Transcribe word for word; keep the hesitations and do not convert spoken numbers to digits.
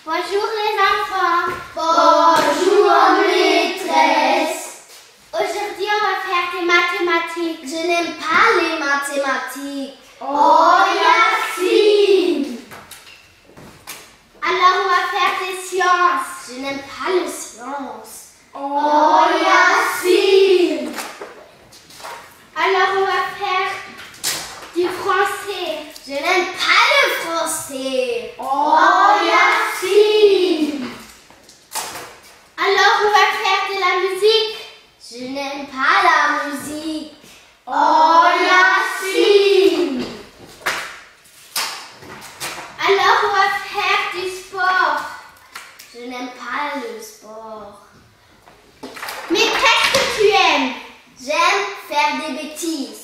Bonjour les enfants. Bonjour maîtresse. Aujourd'hui on va faire des mathématiques. Je n'aime pas les mathématiques. Oh Yacine. Alors on va faire des sciences. Je n'aime pas les sciences. Oh Yacine. Alors on va faire du français. Je n'aime pas le français. Oh Yacine. Alors on va faire de la musique. Je n'aime pas la musique. Oh Yacine. Alors on va faire du sport. Je n'aime pas le sport. Mais qu'est-ce que tu aimes? J'aime faire des bêtises.